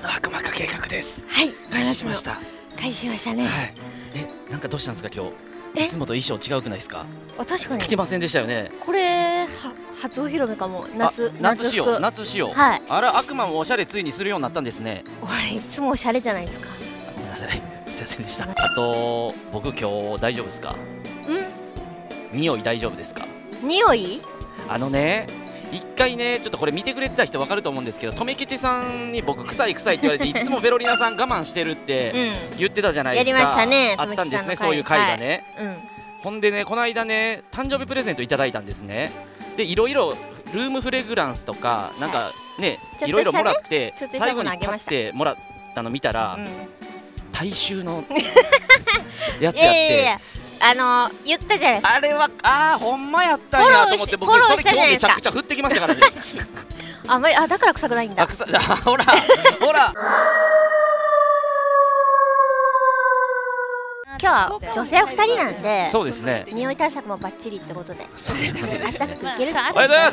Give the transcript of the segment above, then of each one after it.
の悪魔化計画です。 はい、 開始しました。 開始しましたね。 はい。なんかどうしたんですか今日。いつもと衣装違うくないですか。 確かに。 着てませんでしたよね。 これ初お披露目かも。夏仕様。夏仕様。 はい。 あら悪魔もおしゃれついにするようになったんですね。 俺いつもおしゃれじゃないですか。 ごめんなさい。すいませんでした。あと僕今日大丈夫ですか。匂い大丈夫ですか。 匂い？ 一回ね、ちょっとこれ見てくれてた人分かると思うんですけど、とめきちさんに僕臭いって言われていつもベロリナさん我慢してるって言ってたじゃないですか。 やりましたね。 あったんですね、そういう回がね。ほんでね、この間ね、誕生日プレゼントいただいたんですね。で、いろいろルームフレグランスとかなんかね、いろいろもらって最後にパッてもらったの見たら大衆のやつやって。 言ったじゃないですか。 あれはほんまやったんやと思って、僕それ今日めちゃくちゃ振ってきましたからね。 だから臭くないんだ。 ほらほら。 今日は女性2人なんで、 そうですね。 匂い対策もバッチリってことで、あったかくいける。 おはようございます。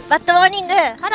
バッドモーニング。おはようござい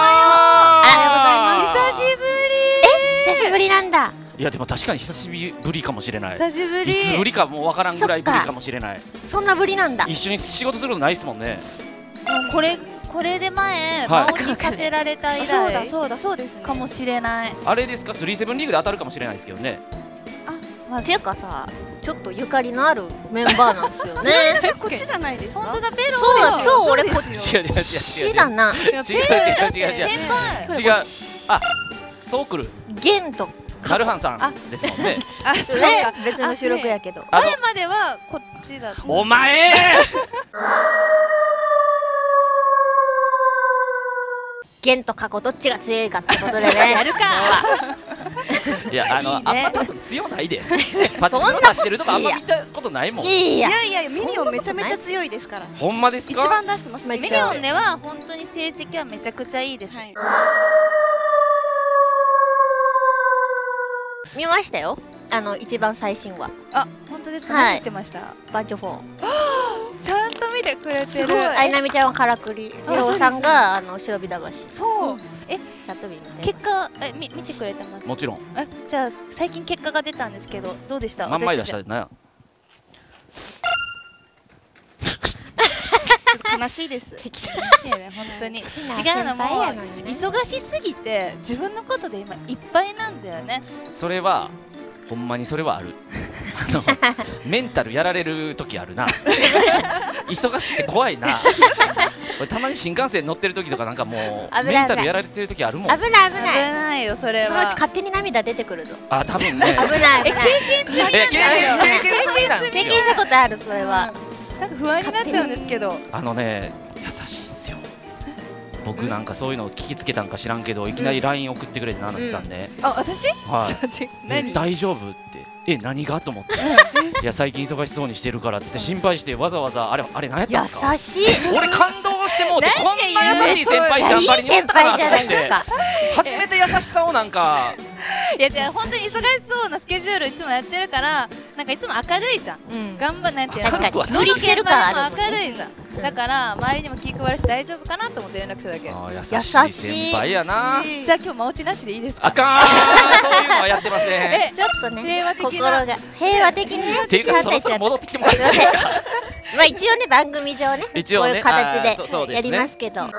ます。久しぶり。久しぶりなんだ。いやでも確かに久しぶりかもしれない。 久しぶり。 いつぶりかもうわからんぐらいぶりかもしれない。 そんなぶりなんだ。 一緒に仕事することないですもんね。 これで前間落ちさせられた以来そうですかもしれない。 あれですか、37リーグで当たるかもしれないですけどね。 っていうかさ、ちょっとゆかりのあるメンバーなんですよね。 こっちじゃないですか。 本当だ、ペロ。 そうだ、今日俺こっちだな。 違う。 先輩。 違う。あ、そうくる。 ゲンとカルハンさんですもんね。 別の収録やけど。 前まではこっちだった。 お前。 ゲンと過去どっちが強いかってことでね。やるか。 いやあんま多分強ないで。パチスロ出してるとかあんま見たことないもん。 いやミニオンめちゃめちゃ強いですから。 ほんまですか。 一番出してます。 ミニオンでは本当に成績はめちゃくちゃいいです。 見ましたよ。一番最新話。 本当ですか。何言ってました。 バンチョ4。 ちゃんと見てくれてる。 あいなみちゃんはからくり、次郎さんが忍び魂。 そう。 ちゃんと見て。 結果見てくれてます。 もちろん。 じゃあ最近結果が出たんですけど、どうでした。 何枚出したな。 悲しいです。 本当に違うのも忙しすぎて自分のことで今いっぱいなんだよね。 それはほんまにそれはある。メンタルやられる時あるな。忙しいって怖いな。俺たまに新幹線乗ってる時とかなんかもうメンタルやられてる時あるもん。 危ないよそれは。 そのうち勝手に涙出てくるぞ。 多分ね。 危ない。 経験したことある。それはなんか不安になっちゃうんですけど。 優しいっすよ。僕なんかそういうのを聞きつけたんか知らんけど、いきなり LINE 送ってくれて、ナナシさんね。 私？ はい。大丈夫って、何がと思って。いや最近忙しそうにしてるからって心配してわざわざあれ何やったんですか。 優しい。 俺感動してもうて、こんな優しい先輩ジャンバリにおったかなと思って。初めて優しさをなんか。 いやじゃあ本当に忙しそうなスケジュールいつもやってるから、なんかいつも明るいじゃん。頑張なんていうの。 無理してるから明るいじゃん。だから周りにも気配るし大丈夫かなと思って連絡しただけ。 優しい先輩やな。 じゃあ今日間落ちなしでいいですか。 あかん。そういうのはやってません。 ちょっとね、心が平和的にね。 っていうかそろそろ戻ってきてもらっていいですか。 まあ一応ね、番組上ね、こういう形でやりますけど。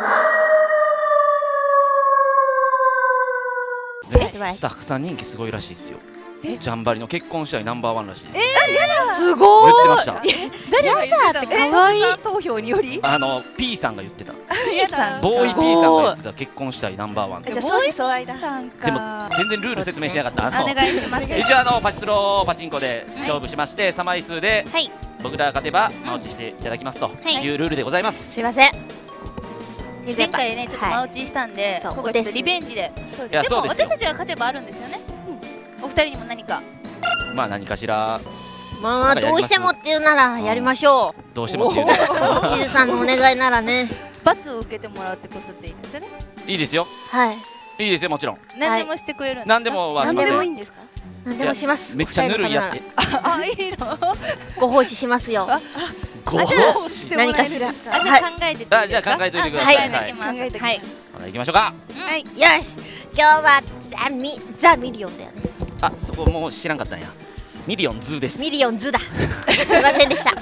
スタッフさん人気すごいらしいですよ。ジャンバリの結婚したいナンバー1らしいです。 すごい。 言ってました。 誰が言ってたの。 可愛い投票により。 P さんが言ってた。 ボーイ P さんが言ってた結婚したいナンバー1。 ボーイ相愛だ。 でも全然ルール説明しなかった。 お願いします。 一応パチスロパチンコで勝負しまして、3枚数で僕らが勝てば間落ちしていただきますというルールでございます。 すいません。 前回ねちょっと間落ちしたんで、今回ちょっとリベンジで。でも私たちが勝てばあるんですよね。お二人にも何か。 まあ何かしら。 まあどうしてもっていうならやりましょう。 どうしてもっていうね。 しずさんのお願いならね。 罰を受けてもらうってことでいいですよね。 いいですよ。 はい。 いいですよもちろん。 何でもしてくれるんですか。 何でもはしません。 何でもいいんですか。 何でもします。 めっちゃぬるいやって。 いいの。 ご奉仕しますよ。 ご奉仕。 何かしら。 じゃあ考えて。 じゃあ考えといてください。 考えてきます。はい。 ほな行きましょうか。 はい。 よし、今日はザ・ミリオンだよね。 あ、そこもう知らんかったんや。ミリオンズです。 ミリオンズだ。すいませんでした。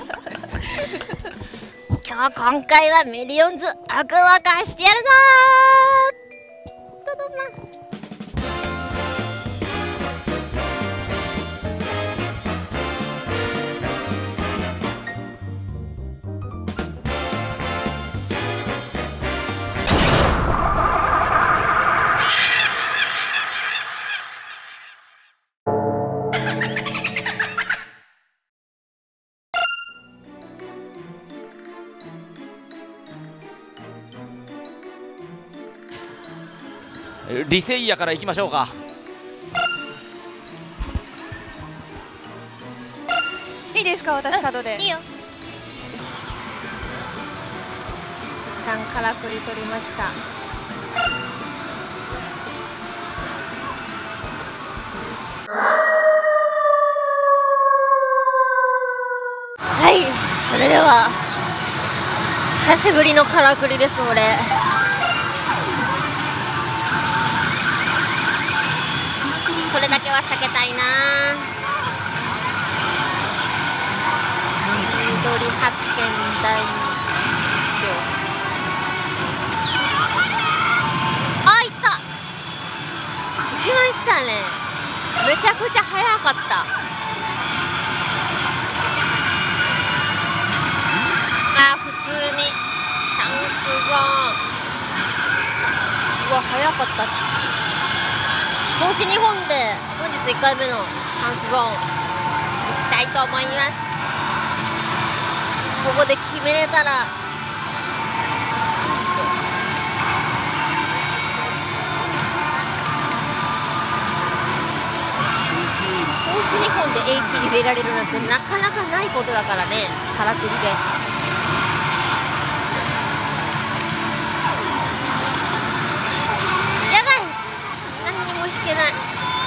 今回はミリオンズ悪魔化してやるぞー。どどんな。 リセイヤから行きましょうか。 いいですか、私角で。 いいよ。 一旦からくり取りました。はい、それでは久しぶりのからくりです。俺それだけは避けたいな。緑発見第2章。あ、いった。行きましたね。めちゃくちゃ早かった。あ、普通にチャンスゾーン。うわ、早かった。投資日本で本日1回目のチャンスゾーン行きたいと思います。ここで決めれたら投資日本で AT 入れられるなんてなかなかないことだからね。からくりでやばい、何にも引けない。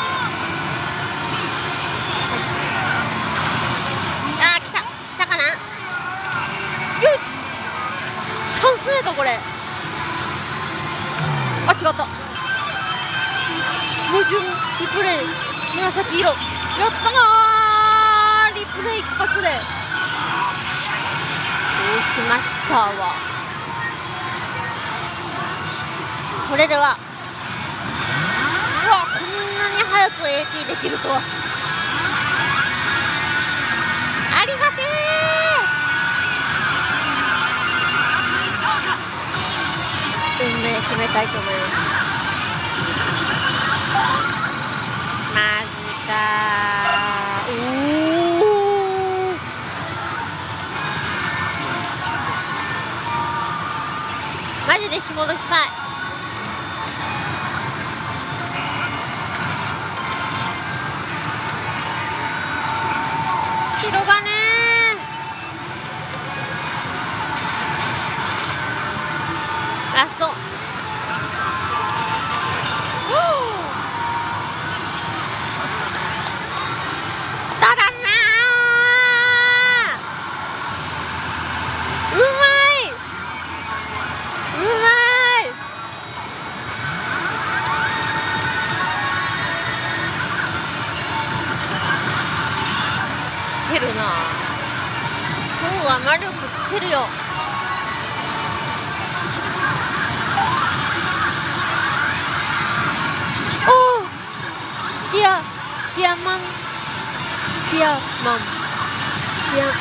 あー、来たかな。よし、チャンス目かこれ。あ、違った。矛盾リプレイ紫色、やったなー。リプレイ一発でどうしましたわ。それでは、うわ、こんなに早く AT できるとは。ありがてー。運命決めたいと思います。マジかー。おー、マジで引き戻したい。白がねー、ラスト。ただなー、うまい、うまい。来てるな。今日は魔力来てるよ。おお、ディアマン、ディアマン、ディア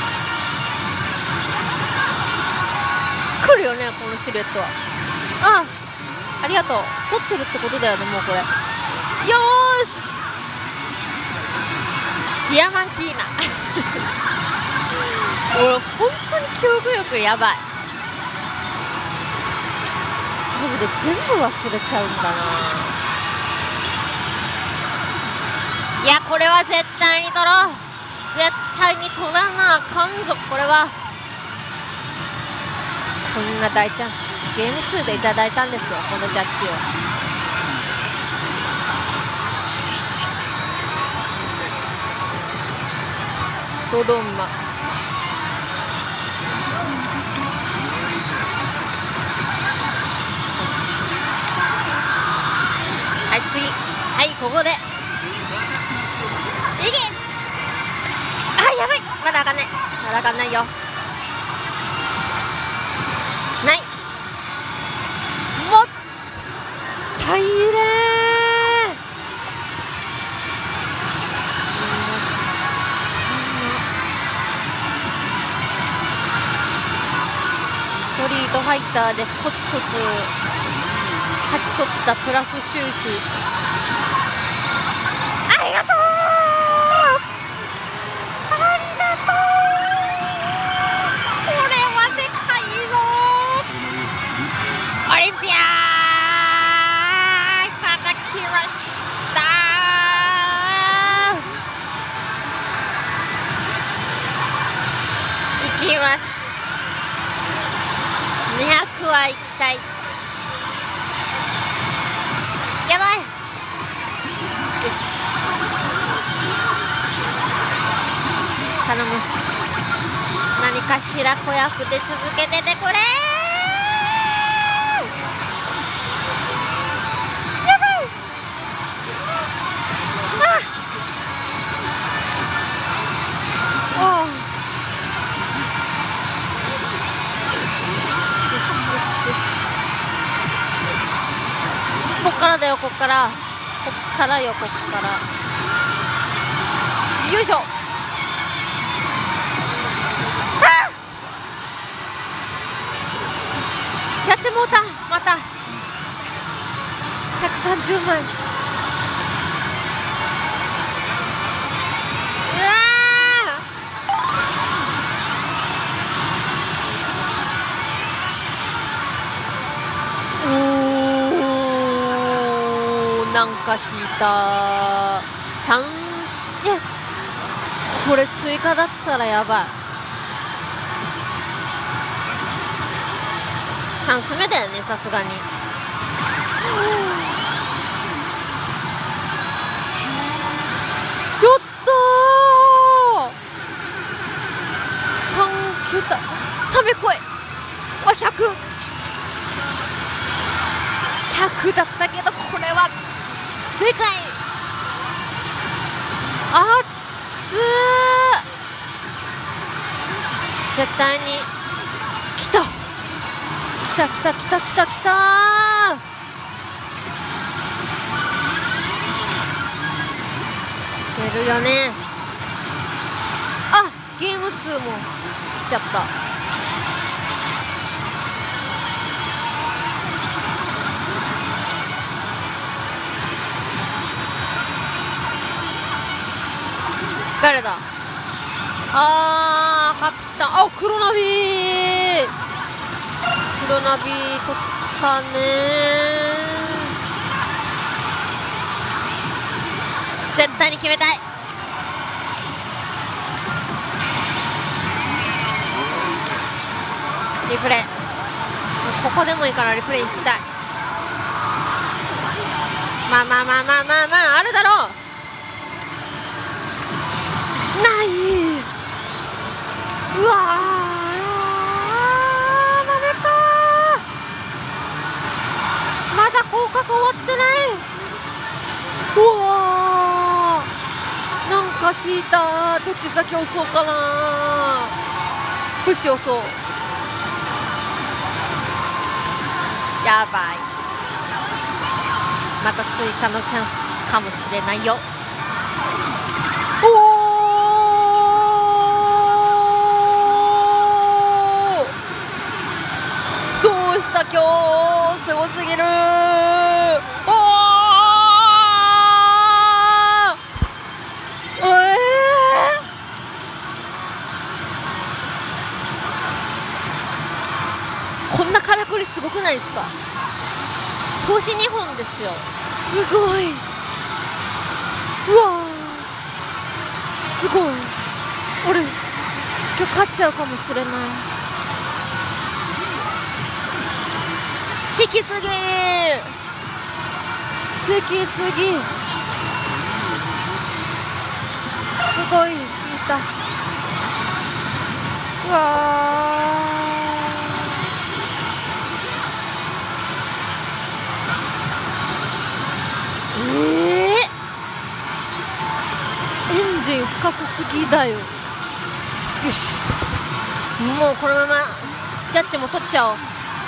来るよね、このシルエットは。あ、ありがとう。取ってるってことだよね、もうこれ。よーし、ディアマンティーナ。俺本当に記憶力やばい。マジで全部忘れちゃうんだな。いや、これは絶対に取ろう。絶対に取らなあかんぞ。これはこんな大チャンス、ゲーム数でいただいたんですよ、このジャッジを。ドドンマ、 はい次、はいここでいけ、あやばい、まだあかんない、まだあかんないよ、ないもったいねストリートファイターでコツコツ勝ち取ったプラス収支、ありがとう、ありがとう、これはでかいぞ、オリンピアいただきましたいきます、200はいきたい、やばい、よし頼む、何かしら子役で続けててくれ、やばい、あおう、こっからだよ、こっから、こっからよ、こっから、よいしょ、やってもうた、また130万、うわー、なんか引いた、チャンス、いやこれスイカだったらやばい、チャンス目だよね、さすがに。やったー、3桁300超えは100だったけど、これはでかい、あっつー、絶対に来た来た来た来た来た来たー、出るよね、あゲーム数も来ちゃった、誰だ、あーカピタン、あ黒ナビー、黒ナビ取ったねー、絶対に決めたい、リプレイ、ここでもいいからリプレイ引きたい、まあまあまあまあまあまああるだろう、ない、うわーダメかー、まだ降格終わってない、うわーなんか引いた、どっち先押そうかな、節押そう、やばい、またスイカのチャンスかもしれないよ、おーどうした今日、すごすぎる、おーこんなからくりすごくないですか、投資2本ですよ、すごい、うわすごい、俺今日勝っちゃうかもしれない、引きすぎ引きすぎ、すごい引いた、うわかさすぎだよ。よし、もうこのままジャッジも取っちゃおう。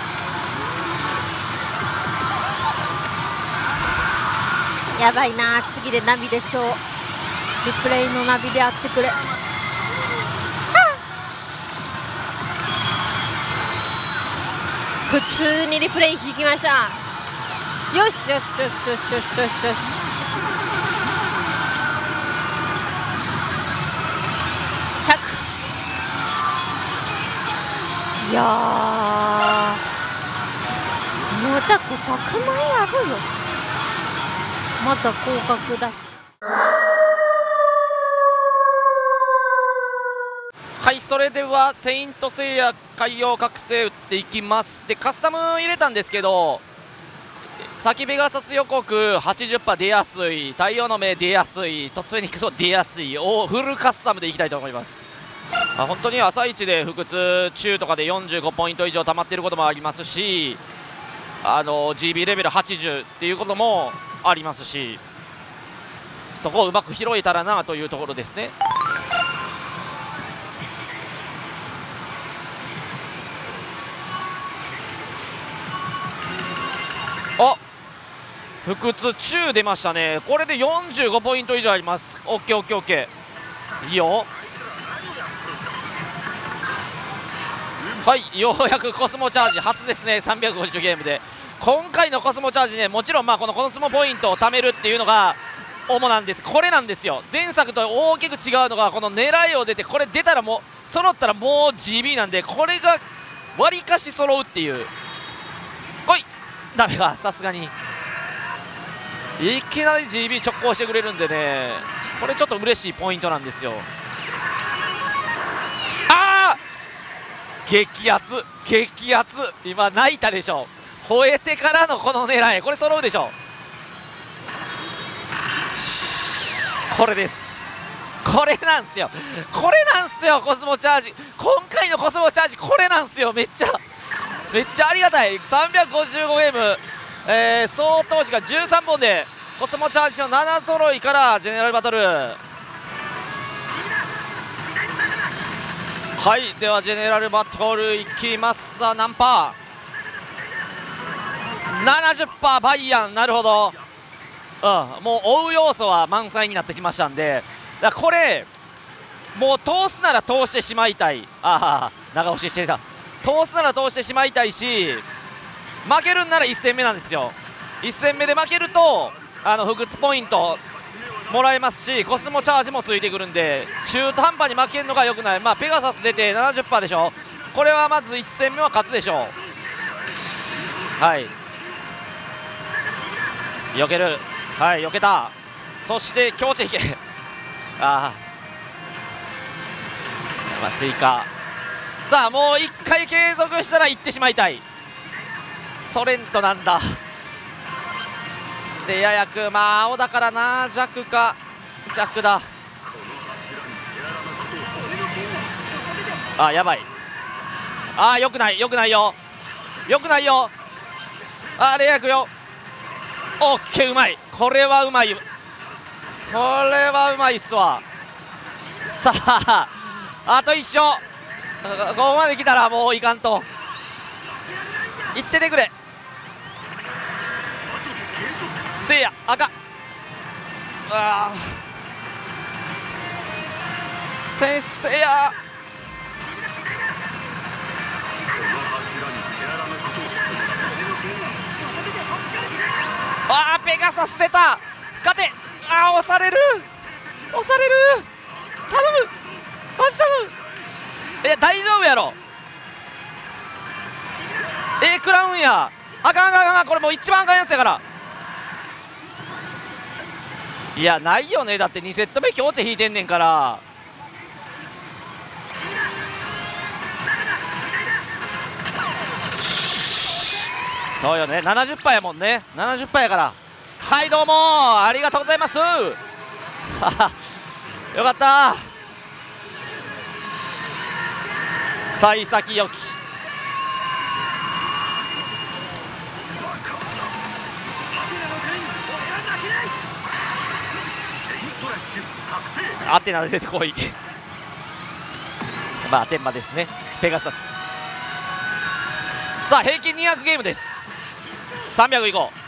やばいな、次でナビ出そう。リプレイのナビであってくれ。普通にリプレイ引きました。よしよしよしよしよしよしよし。100。いやー、また500万円あるよ。また高額だし。 はい、それではセイントセイヤ海洋覚醒打っていきます。でカスタム入れたんですけど、先ペガサス予告 80% 出やすい、太陽の目出やすい、突フェニックスも出やすいをフルカスタムでいきたいと思います。本当に朝一で不屈中とかで45ポイント以上溜まっていることもありますし、GB レベル80っていうこともありますし、そこをうまく拾えたらなというところですね。あ、不屈中出ましたね。これで45ポイント以上あります。オッケーオッケーオッケー、いいよ。はい、ようやくコスモチャージ初ですね。350ゲームで今回のコスモチャージね、もちろんこのコスモポイントを貯めるっていうのが主なんです。これなんですよ。前作と大きく違うのが、この狙いを出て、これ出たらもう揃ったらもう GB なんで、これがわりかし揃うっていう。来い、ダメか、さすがにいきなり GB 直行してくれるんでね、これちょっと嬉しいポイントなんですよ。あー、激アツ激アツ、今泣いたでしょ。吠えてからのこの狙い、これ揃うでしょ。これです、これなんすよ、これなんすよ、コスモチャージ。今回のコスモチャージこれなんすよ。めっちゃありがたい。355ゲーム、総投資が13本でコスモチャージの7揃いからジェネラルバトル。はい、ではジェネラルバトルいきます。さあ何パー？ 70% バイアン。なるほど、もう追う要素は満載になってきましたんで、だからこれもう通すなら通してしまいたい。長押ししてた。通すなら通してしまいたいし、負けるんなら1戦目なんですよ。1戦目で負けると不屈ポイントもらえますし、コスモチャージもついてくるんで、中途半端に負けるのが良くない。ペガサス出て 70% でしょ。これはまず1戦目は勝つでしょう。はい、避ける。はい、避けた。そして強地いけスイカ。さあもう1回継続したら行ってしまいたい。ソレントなんだ。でややく青だからな、弱か、弱だ。やばい。よくないよくないよ、よくないよ。レイヤクよ。オッケー、うまい。これはうまい、これはうまいっすわ。さああと1勝。ここまで来たらもういかんと。いっててくれせいや。赤先生や。ペガサス出た。勝て。押される、押される。頼むマジ頼む。大丈夫やろ。クラウンや。あかんあかんあかん、これもう一番あかんやつやから。いやないよね、だって2セット目強制引いてんねんから。そうよね、70% やもんね、70% やから。はいどうもありがとうございますよかった。幸先よき。 アテナで出てこいまあアテンマですね。ペガサス。さあ平均200ゲームです。300いこ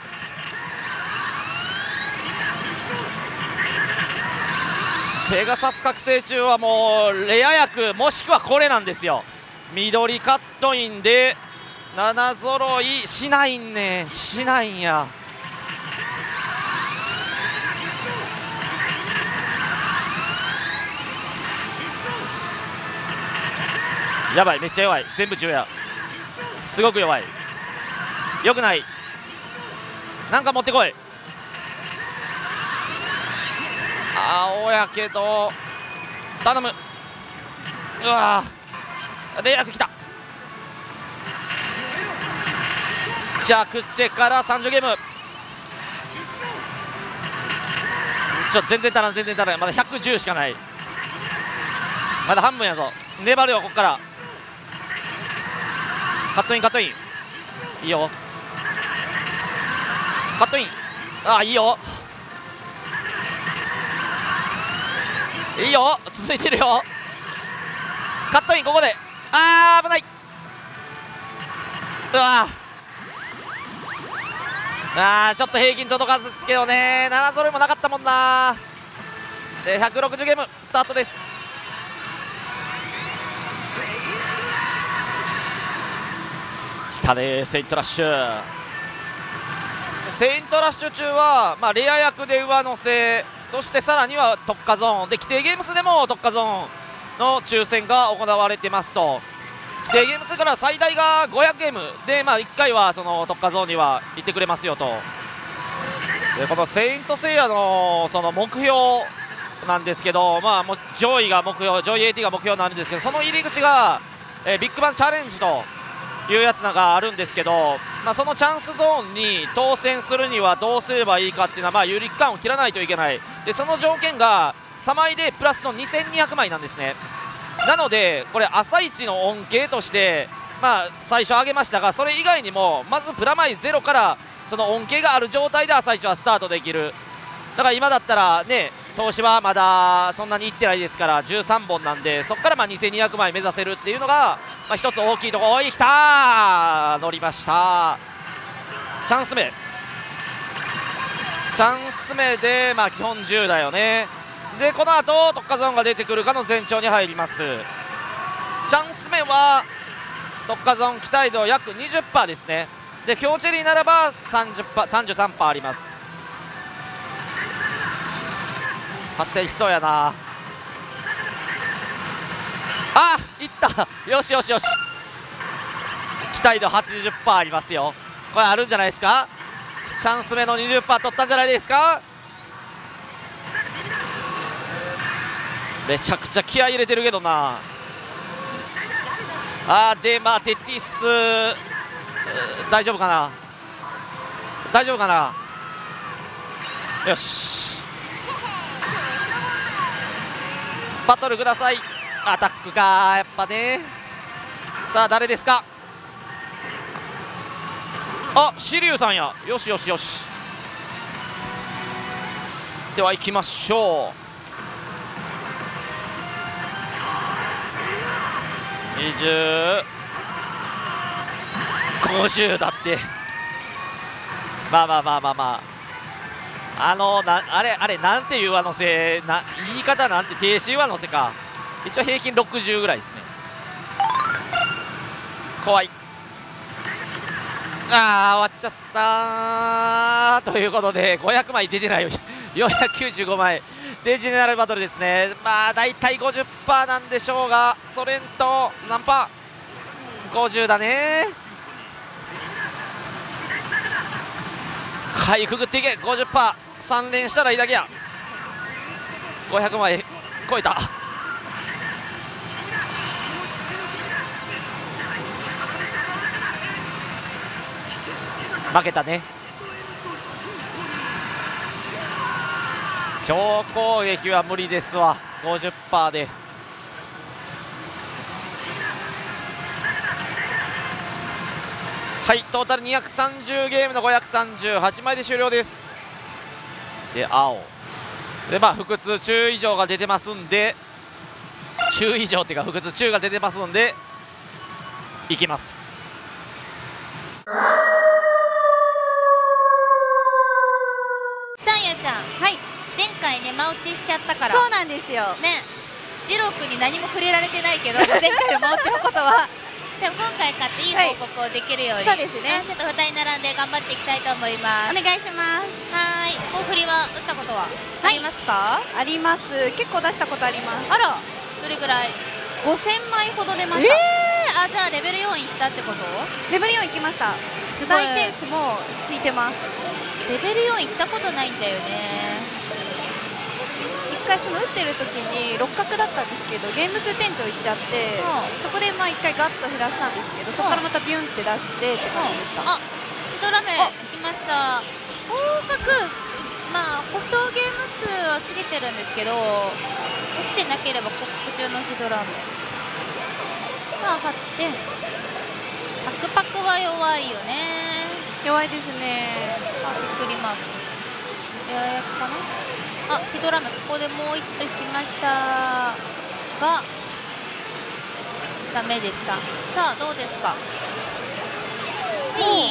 う。ペガサス覚醒中はもうレア役もしくはこれなんですよ。緑カットインで7揃いしないんね。しないんや。やばい、めっちゃ弱い。全部10や。すごく弱い。よくない。なんか持ってこい。青やけど頼む。うわー、レイヤーきた。ジャクチェから30ゲーム。全然足らん、全然足らん。まだ110しかない。まだ半分やぞ。粘るよ、こっから。カットイン、カットイン。いいよ。カットイン。ああ、いいよ。いいよ、続いてるよ。カットイン、ここで。あー、危ない。うわー、ちょっと平均届かずですけどね。7揃いもなかったもんな。で160ゲームスタートです。来たね、セイントラッシュ。セイントラッシュ中は、まあ、レア役で上乗せ、そしてさらには特化ゾーンで規定ゲーム数でも特化ゾーンの抽選が行われてますと。規定ゲーム数から最大が500ゲームで、まあ、1回はその特化ゾーンには行ってくれますよと。でこのセイントセイヤのその目標なんですけど、まあ、もう上位が目標、上位 AT が目標なんですけど、その入り口が、ビッグバンチャレンジというやつがあるんですけど、まあ、そのチャンスゾーンに当選するにはどうすればいいかっていうのは、まあ、有利期間を切らないといけない。でその条件が3枚でプラスの2200枚なんですね。なのでこれ朝一の恩恵として、まあ、最初挙げましたが、それ以外にもまずプラマイゼロからその恩恵がある状態で朝一はスタートできる。だから今だったらね、投資はまだそんなにいってないですから13本なんで、そこからまあ2200枚目指せるっていうのが、まあ、一つ大きいところ。おい、きたー、乗りました。チャンス目、チャンス目で、まあ、基本10だよね。でこの後特化ゾーンが出てくるかの前兆に入ります。チャンス目は特化ゾーン期待度約 20% ですね。で強チェリーならば 33% あります。発展しそうやな。あ、いった。よしよしよし。期待度 80% ありますよ。これあるんじゃないですか。チャンス目の 20% 取ったんじゃないですか。めちゃくちゃ気合い入れてるけどな。でまあテティス大丈夫かな、大丈夫かな。よし、バトルください。アタックか、やっぱね。さあ誰ですか。あ、シリュウさんや。よしよしよし。では行きましょう。20、50だって。まあまあまあまあまあ、あれなんていう上乗せな、言い方なんて停止上乗せか。一応平均60ぐらいですね。怖い。終わっちゃった。ということで500枚出てないよ。495枚でジェネラルバトルですね。まあ大体 50% なんでしょうが、ソレント何パー、50だね。かいくぐっていけ。 50%、 3連したらいいだけや。500枚超えた。負けたね。強攻撃は無理ですわ、 50% で。はい、トータル230ゲームの538枚で終了です。で青で腹痛中以上が出てますんで、中以上っていうか腹痛中が出てますんでいきます。 さあやちゃん、 はい、 前回ね間打ちしちゃったから。 そうなんですよね、ジロー君に何も触れられてないけど前回の間打ちのことはでも今回勝っていい報告をできるように、 そうですね、 ちょっと2人並んで頑張っていきたいと思います。 お願いします。 はい、大振りは打ったことはありますか？ あります。結構出したことあります。 あら、どれぐらい ？5000枚ほど出ました。 あ、じゃあレベル4いったってこと？ レベル4いきました。 すごい。 大天使も引いてます。 レベル4いったことないんだよね。 一回その打ってる時に六角だったんですけど、ゲーム数店長いっちゃって、そこでまあ一回ガッと減らしたんですけど、そこからまたビュンって出してって感じでした。 あ、ヒドラメ来ました。合格、まあ保証ゲーム数は過ぎてるんですけど、落ちてなければ国中のヒドラメ。まあ8点。パクパクは弱いよね。 弱いですね。 あ、びっくりマーク。エア役かな。あ、ヒドラメここでもう一丁引きましたがダメでした。さあどうですか。はい、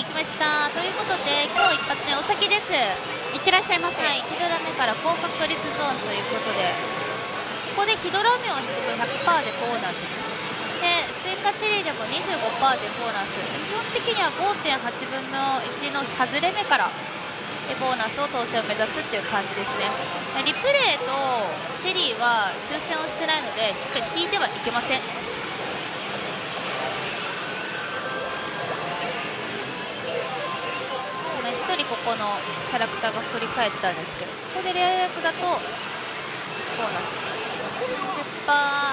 来ました。ということで今日一発目お先です。 いってらっしゃいませ。 はい、ヒドラメから高確率ゾーンということで、ここでヒドラメを引くと 100% でボーナスで、追加チェリーでも 25% でボーナス。基本的には 5.8 分の1の外れ目からボーナスを当選を目指すっていう感じですね。リプレイとチェリーは抽選をしてないのでしっかり引いてはいけません。1人ここのキャラクターが振り返ったんですけど、ここでレア役だとボーナス 10%。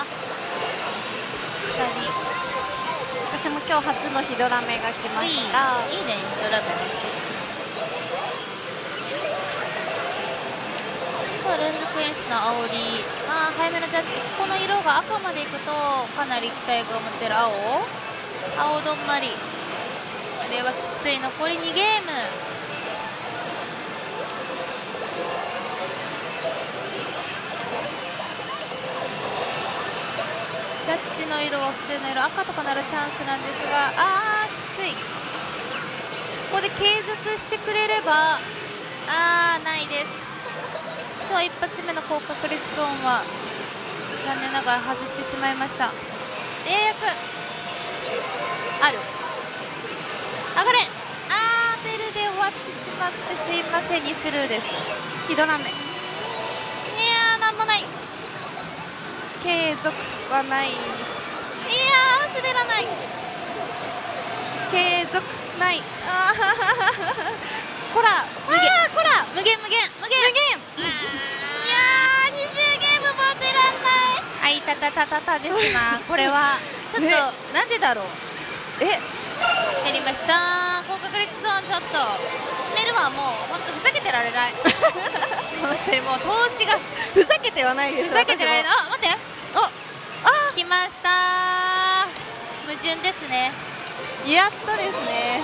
2人。 私も今日初のヒドラメが来ました。 いいね、ヒドラメのうち。連続演出の煽り、早めのジャッジ。ここの色が赤までいくとかなり期待が持ってる青どんまり。これはきつい。残り2ゲーム。ジャッジの色は普通の色、赤とかならチャンスなんですが、きつい。ここで継続してくれれば、ないです。今日一発目の高確率ゾーンは残念ながら外してしまいました。レア役ある。上がれ。ベルで終わってしまってすいませんにスルーです。 ヒドラメ。いやー、なんもない。継続はない。いやー、滑らない。継続ない。こら、 無限。 いやー、20ゲームも当てらんない。 あいたたたたたですな。これはちょっとなんでだろう。やりました。高確率ゾーンちょっとメルはもう本当ふざけてられない。本当にもう投資がふざけてはないです。 ふざけてられない。待って。来ました。矛盾ですね。 やっとですね。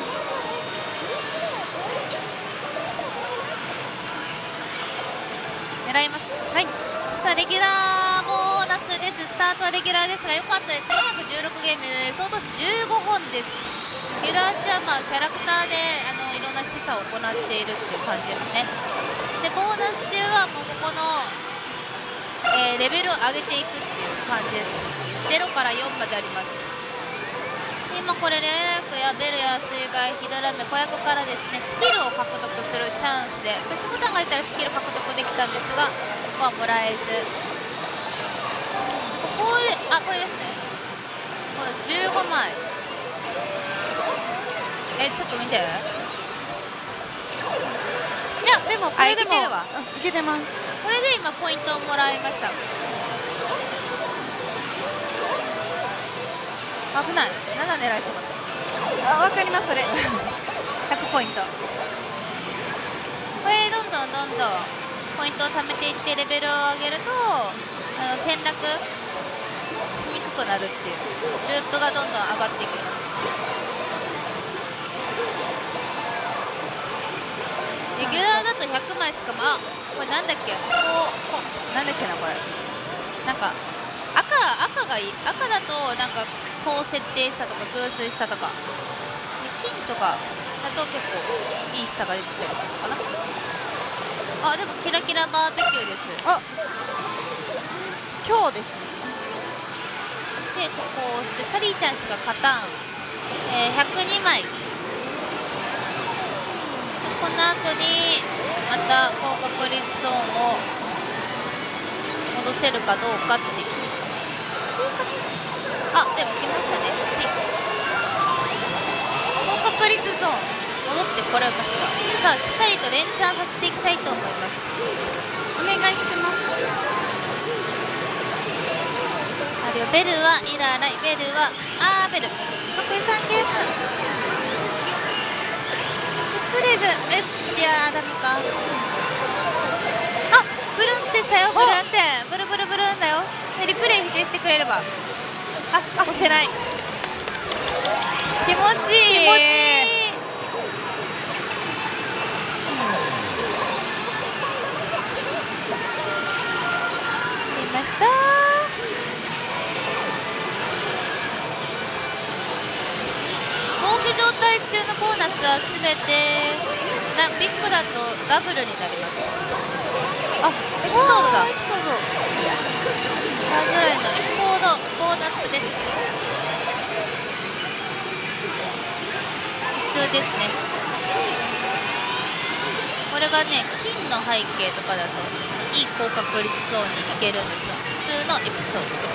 狙います。はい。さあレギュラーボーナスです。スタートはレギュラーですが良かったです。416ゲーム総投資15本です。レギュラー中はキャラクターでいろんな示唆を行っているっていう感じですね。でボーナス中はもうここの、レベルを上げていくっていう感じです。0から4まであります。今これレア役やベルや水害ヒドラメ子役からですねスキルを獲得するチャンスでプッシュボタンがいたらスキル獲得できたんですがここはもらえず、ここでこれですね。これ15枚。ちょっと見て。いやでもこれでもいけてるわ。 いけてます。 これで今ポイントをもらいました。危ない。7狙いそうだった。 わかります。それ 100ポイント。これどんどんポイントを貯めていってレベルを上げると転落しにくくなるっていうループがどんどん上がっていきます。レギュラーだと100枚しかもこれなんだっけ、なんだっけな、これなんか赤がいい。赤だとなんか高設定差とか偶数差とかで、金とかだと結構いい差が出てきたりするのかな。あ、でもキラキラバーベキューです。 あ、今日ですね。 でこうしてサリーちゃんしか勝たん、102枚。この後にまた高確率ゾーンを戻せるかどうかっていう。あ、でも来ましたね。はい、高確率ゾーン戻ってこられました。さあしっかりと連チャンさせていきたいと思います。 お願いします。 あるよ、ベルはいらない。ベルはベル残り3ゲーム。とりあえずよし、ダメか。あ、ブルンってしたよ。ブルンってブルブルブルンだよ。でリプレイ否定してくれれば。押せない。気持ちいい。気持ちいい。見ました。防御状態中のボーナスはすべてビッグだとダブルになります。あ、エピソードだ。エピソードぐらいのエピソードボーナスです。普通ですね。これがね、金の背景とかだといい高確率ゾーンに行けるんですが、普通のエピソードです。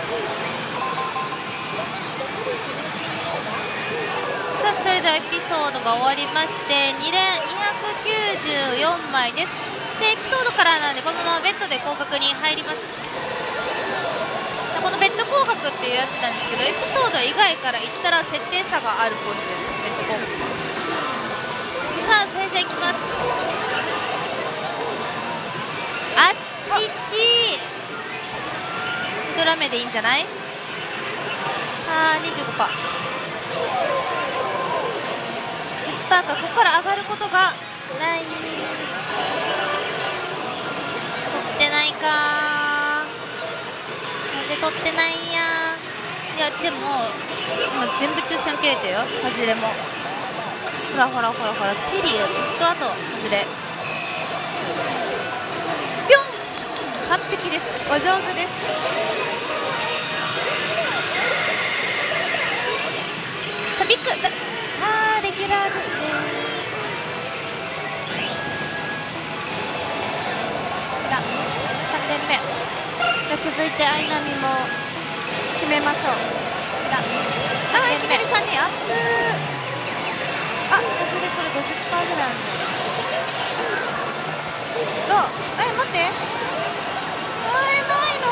さあそれではエピソードが終わりまして、2連294枚です。でエピソードからなんでこのままベッドで広角に入ります。このベッド広角っていうやつなんですけど、エピソード以外から言ったら設定差があるポイントです。ベッド広角。さあそれじゃいきます。あっちちドラメでいいんじゃない。25%。10%か。ここから上がることがない。取ってないか。なんで取ってないんや。いやでも今全部抽選受けれてよ。外れもほらほらほらほら、チェリーがずっとあと外れ。ぴょん、完璧です。 お上手です。 さあビッグレギュラーですね。3連目。 じゃ続いてアイナミも決めましょう。いきなり3人アップ。あ、外れこれ50%ぐらいあるんどう？待って。ないの？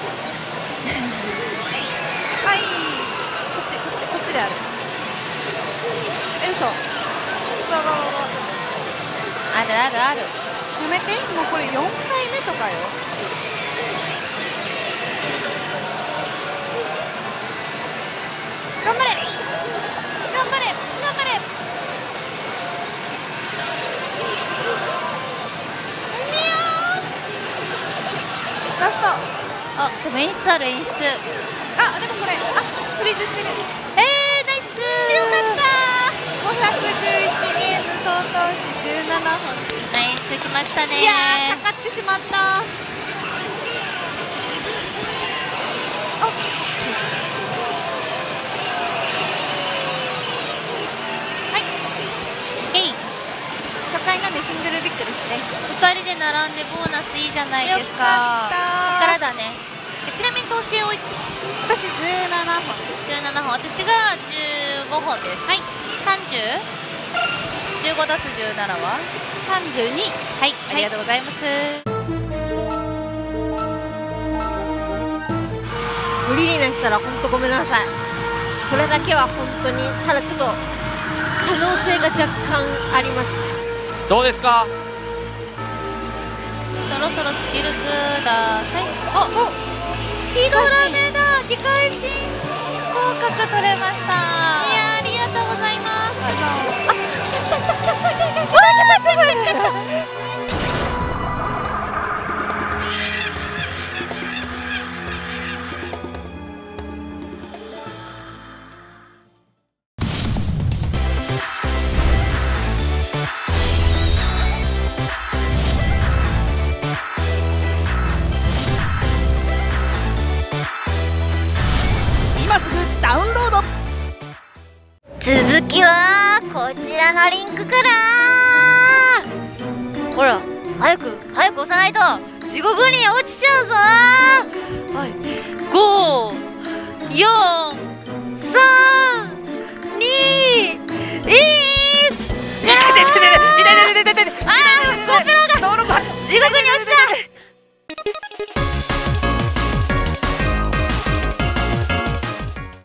はい。こっちである。嘘。 あるあるある。 やめて、もうこれ4回目とかよ。頑張れ頑張れ頑張れ。ラスト。 あ、でも演出ある演出。 でもこれフリーズしてる。 ナイスー。 よかった。511ゲーム相当時17本。 ナイスきましたね。 いやー、かかってしまった。初回なんでシングルビッグですね。 2人で並んでボーナスいいじゃないですか。ここからだね。ちなみに投資を私17本。 17本、私が15本です。はい。30、15打数17は 32。 はい、ありがとうございます。 無理なしたら本当ごめんなさい。それだけは本当に、ただちょっと可能性が若干あります。 どうですか。 そろそろスキルください。ヒドラメだ。機械進合格取れました。いやありがとうございます。来た。 はこちらのリンクからほら早く押さないと地獄に落ちちゃうぞ。はい、5、4、3